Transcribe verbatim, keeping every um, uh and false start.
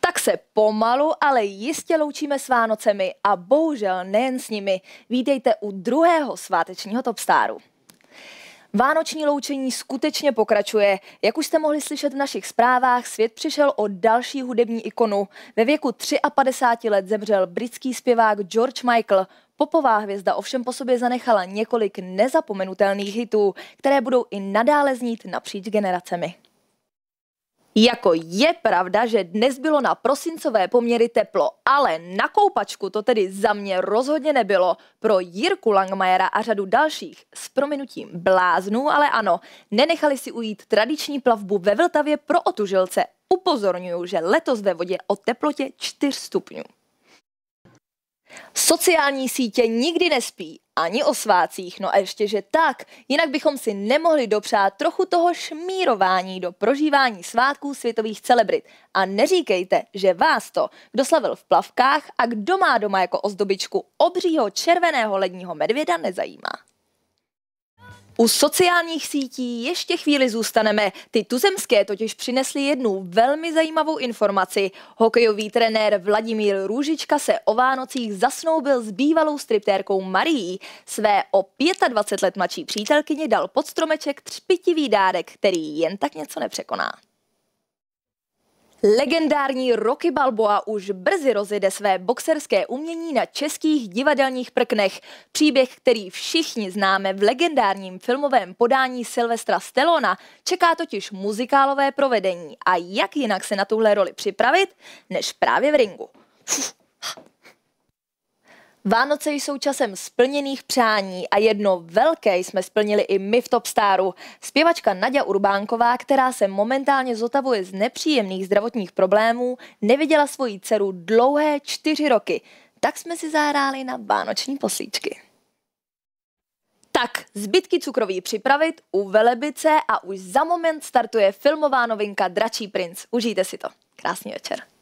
Tak se pomalu, ale jistě loučíme s Vánocemi a bohužel nejen s nimi. Vítejte u druhého svátečního Topstaru. Vánoční loučení skutečně pokračuje. Jak už jste mohli slyšet v našich zprávách, svět přišel o další hudební ikonu. Ve věku padesát tři let zemřel britský zpěvák George Michael. Popová hvězda ovšem po sobě zanechala několik nezapomenutelných hitů, které budou i nadále znít napříč generacemi. Jako je pravda, že dnes bylo na prosincové poměry teplo, ale na koupačku to tedy za mě rozhodně nebylo. Pro Jirku Langmajera a řadu dalších s prominutím bláznů, ale ano, nenechali si ujít tradiční plavbu ve Vltavě pro otužilce. Upozorňuju, že letos ve vodě o teplotě čtyř stupňů. Sociální sítě nikdy nespí, ani o svátcích, no a ještě že tak, jinak bychom si nemohli dopřát trochu toho šmírování do prožívání svátků světových celebrit. A neříkejte, že vás to, kdo slavil v plavkách a kdo má doma jako ozdobičku obřího červeného ledního medvěda, nezajímá. U sociálních sítí ještě chvíli zůstaneme. Ty tuzemské totiž přinesly jednu velmi zajímavou informaci. Hokejový trenér Vladimír Růžička se o Vánocích zasnoubil s bývalou striptérkou Marií. Své o dvacet pět let mladší přítelkyni dal pod stromeček třpitivý dárek, který jen tak něco nepřekoná. Legendární Rocky Balboa už brzy rozjede své boxerské umění na českých divadelních prknech. Příběh, který všichni známe v legendárním filmovém podání Sylvestra Stallona, čeká totiž muzikálové provedení. A jak jinak se na tuhle roli připravit, než právě v ringu. Vánoce jsou časem splněných přání a jedno velké jsme splnili i my v Topstaru. Zpěvačka Naďa Urbánková, která se momentálně zotavuje z nepříjemných zdravotních problémů, neviděla svoji dceru dlouhé čtyři roky. Tak jsme si zahráli na vánoční poslíčky. Tak, zbytky cukroví připravit u Velebice a už za moment startuje filmová novinka Dračí princ. Užijte si to. Krásný večer.